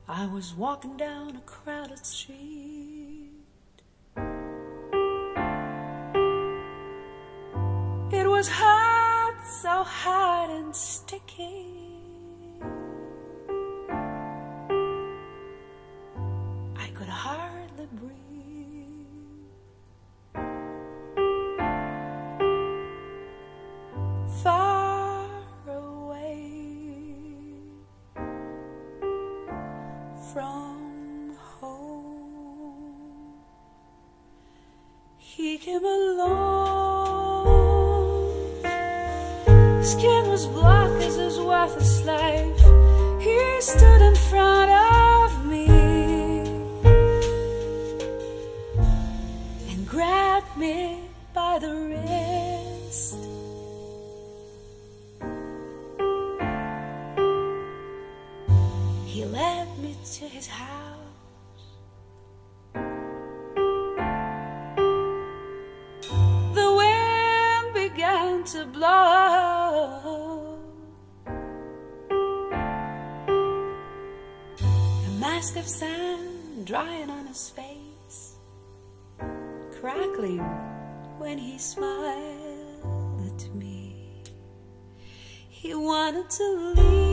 I was walking down a crowded street. It was hot, so hot and sticky. I could hardly breathe. Far away from home, he came along. His skin was black as his worthless life. He stood in front of me and grabbed me by the wrist. He led me to his house. The wind began to blow. A mask of sand drying on his face, crackling when he smiled at me. He wanted to leave.